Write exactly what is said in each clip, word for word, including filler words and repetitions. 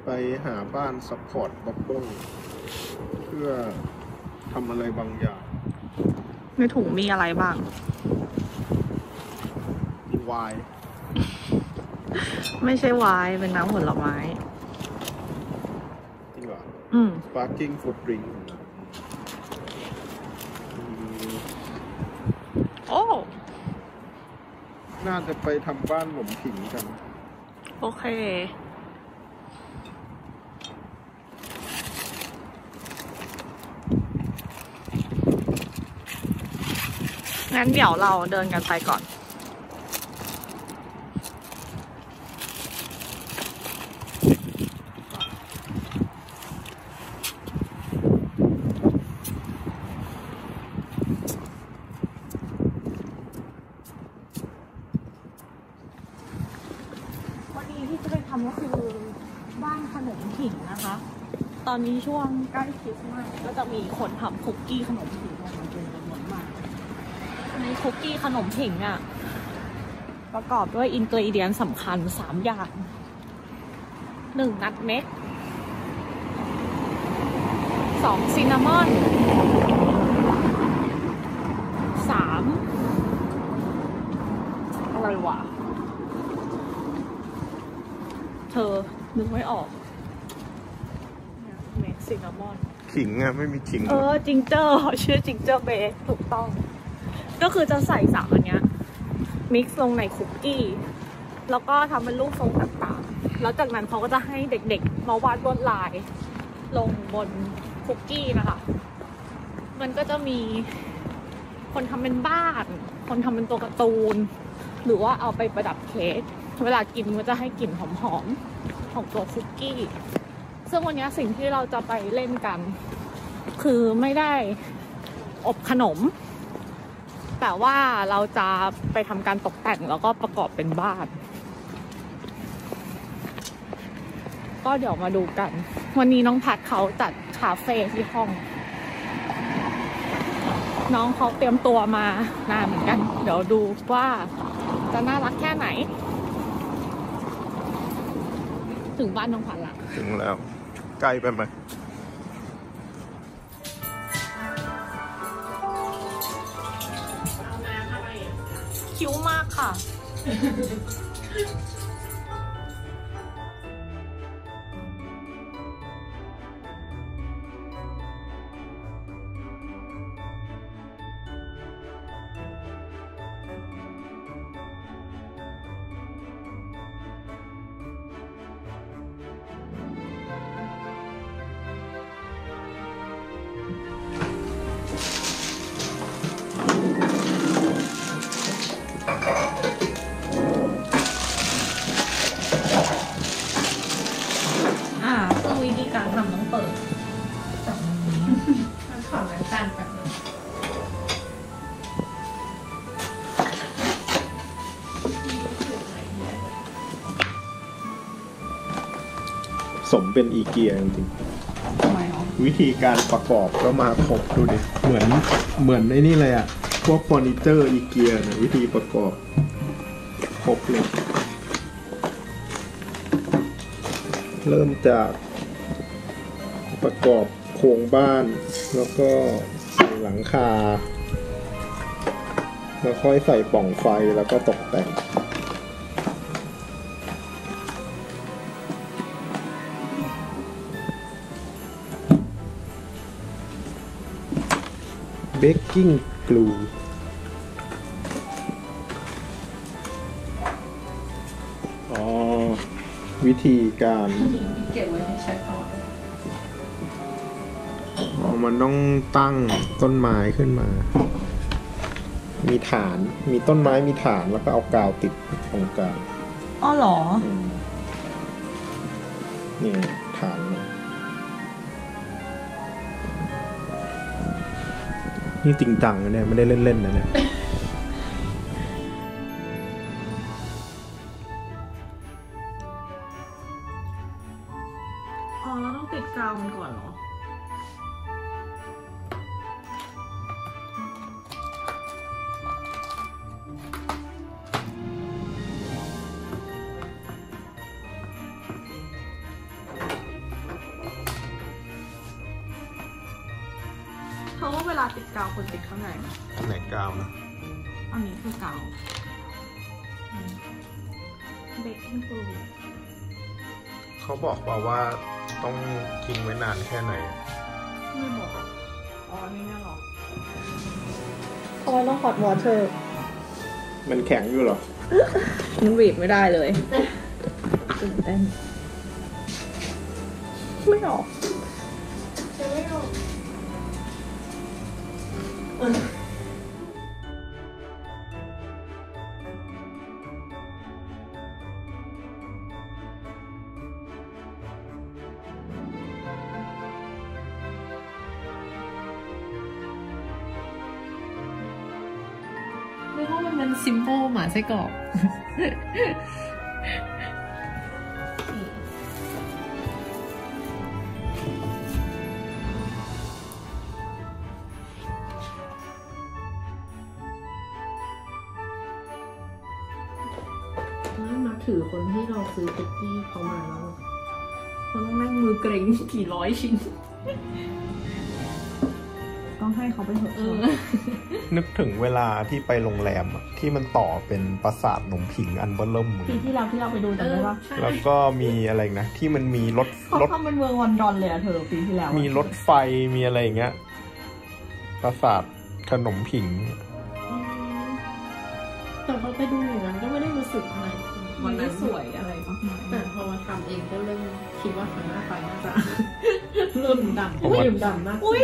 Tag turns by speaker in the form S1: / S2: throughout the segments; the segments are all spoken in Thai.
S1: ไปหาบ้านซัพพอร์ตบับเบิ้ลเพื่อทำอะไรบางอย่าง
S2: ในถุงมีอะไรบ้าง
S1: ไวน์
S2: ไม่ใช่ไวน์เป็นน้ำผลไม้
S1: จริงเหรอ
S2: อืม
S1: sparkling fruit drink
S2: โอ้
S1: น่าจะไปทำบ้านหนมผิงกัน
S2: โอเคงั้นเดี๋ยวเราเดินกันไปก่อนวันนี้ที่จะไปทำก็คือบ้านขนมผิงนะคะตอนนี้ช่วงใกล้คริสต์มาสก็จะมีคนทำคุกกี้ขนมผิงออกมาเป็นจำนวนมากในคุกกี้ขนมผิงอ่ะประกอบด้วยอินกรีเดียนสำคัญสามอย่างหนึ่งนัทเม็กสองซินนามอนสามอะไรวะเธอนึกไม่ออกเม็กซินนามอน
S1: ขิงอะไม่มีขิง
S2: เออจิงเจอร์ชื่อจิงเจอร์เบสถูกต้องก็คือจะใส่สามอันเนี้ยมิกซ์ลงในคุกกี้แล้วก็ทำเป็นรูปทรงต่างๆแล้วจากนั้นเขาก็จะให้เด็กๆมาวาดลวดลายลงบนคุกกี้นะคะมันก็จะมีคนทำเป็นบ้านคนทำเป็นตัวการ์ตูนหรือว่าเอาไปประดับเค้กเวลากินมันจะให้กลิ่นหอมๆของตัวคุกกี้ซึ่งวันนี้สิ่งที่เราจะไปเล่นกันคือไม่ได้อบขนมแต่ว่าเราจะไปทำการตกแต่งแล้วก็ประกอบเป็นบ้านก็เดี๋ยวมาดูกันวันนี้น้องพัดเขาจัดคาเฟ่ที่ห้องน้องเขาเตรียมตัวมานานเหมือนกันเดี๋ยวดูว่าจะน่ารักแค่ไหนถึงบ้านน้องพัดละ
S1: ถึงแล้วใกล้ไปไหม
S2: คิ้วมากค่ะวิธีการทำต้องเปิดจากนี้มันถอดน้ำตาลแบบนี้
S1: สมเป็นอีเกียจริงๆวิธีการประกอบก็มาครบดูดิเหมือนเหมือนไอ้นี่เลยอ่ะพวกเฟอร์นิเจอร์อีเกียนะวิธีประกอบครบเลยเริ่มจากประกอบโครงบ้านแล้วก็ใส่หลังคาแล้วค่อยใส่ปล่องไฟแล้วก็ตกแต่งเบกกิ้งกลูอ๋อวิธีการเก็บไว้ให้ใช้ต่อมันต้องตั้งต้นไม้ขึ้นมามีฐานมีต้นไม้มีฐานแล้วก็เอากาวติดตรงกลาง
S2: อ๋อเหรอ
S1: นี่ฐานนี่จริงจังนะเนี่ยไม่ได้เล่นๆนะเนี่ย
S2: อ๋อเราต้องติดกาวมันก่อนเหรอเพราะว่าเวลาติดกาวคนติดข้างใน
S1: ไหนกาวนะ
S2: อันนี้คือกาวเบกกิ้งโซดา
S1: เขาบอกว่าว่าต้องทิ้งไว้นานแค่ไหน
S2: ไม่บอกอ๋อนี่เนี่ยหรอทำไมต้องฮอตวอเตอร์
S1: มันแข็งอยู่หรอ
S2: มันบีบไม่ได้เลยตื่นเต้นไม่ออกจะไม่ออก
S3: ไม่ว่ามันเป็นซิมโบลหมาไส้กรอกมาถือคนที่เราซื้อคุกกี้เขามาแล้วเขาต้องนั่งมือเกร็งกี่ร้อยชิ้น
S2: ต้องให้เขาไปเถอะ
S1: นึกถึงเวลาที่ไปโรงแรมอะที่มันต่อเป็นปราสาทหนมผิงอันเบอร์เริ่ม
S2: ปีที่เราที่เราไปดูจำได้ปะ
S1: แล้วก็มีอะไรนะ ที่มันมีรถ
S2: เขา
S1: รถ
S2: ทำเป็นเมืองลอนดอนเลยอะเธอปีที่แล้ว
S1: มีรถไฟมีอะไรอย่างเงี้ยปราสาทขนมผิง
S3: แต่พอไปดูอย่างนั้นก็ไม่ได้รู้สึกอะไร
S2: มันไม่สวยอะไรมากมาย
S3: แต่พอมาทำเองก็เริ่มคิดว่าครั้งหน้าไปน่าจะเริ่มดำ
S1: อุ๊ย
S3: เริ่มดำมาก
S2: อุ้ย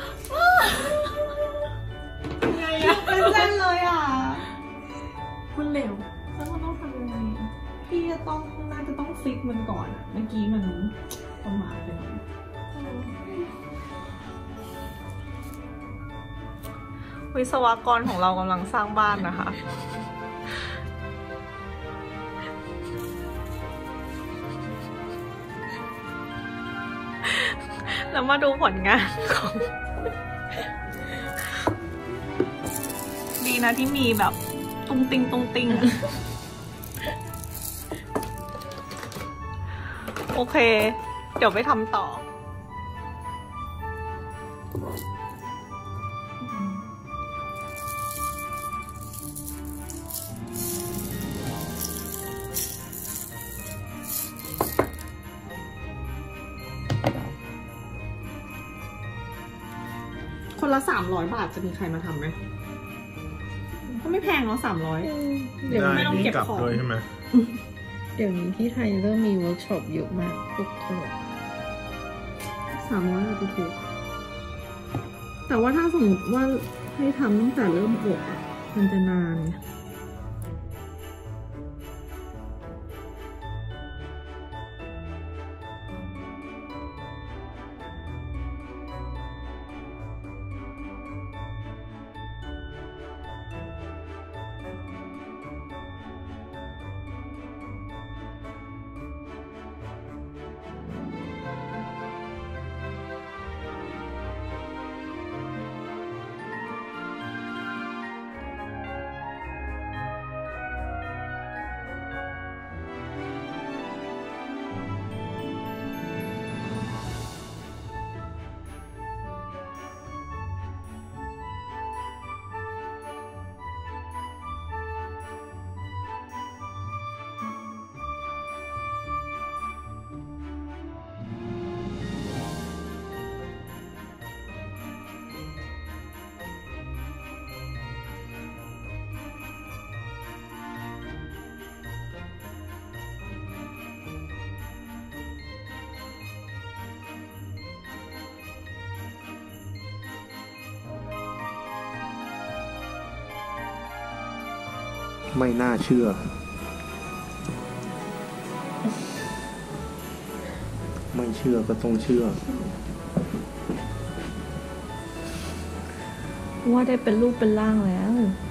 S2: ไงอะเป็นเส้นเลยอ่ะ
S3: มันเร็ว
S2: แล้วมันต้องทำยังไงอะพี่จะต้องน่าจะต้องฟิกมันก่อนอะเมื่อกี้มันประมาทไปหน่อยวิศวกรของเรากำลังสร้างบ้านนะคะ แล้วมาดูผลงานของ ดีนะที่มีแบบตุ้งติงตุ้งติงอะโอเค เดี๋ยวไปทำต่อ คนละสามร้อยบาทจะมีใครมาทำไหมก็ไม่แพงเนาะสามร้อย
S3: เดี๋ยว
S2: ไม่ต้องเก็บของ
S1: ด้วยใช่ไหม
S3: เดี๋ยวนี้ที่ไทยเริ่มมีเวิร์กช็อปเยอะมากพวกถนน
S2: สามร้อยอาจจะถูกแต่ว่าถ้าสมมติว่าให้ทำตั้งแต่เริ่มอบอ่ะมันจะนานไง
S1: ไม่น่าเชื่อ ไม่เชื่อก็ต้องเชื่อ
S2: ว่าได้เป็นรูปเป็นร่างแล้ว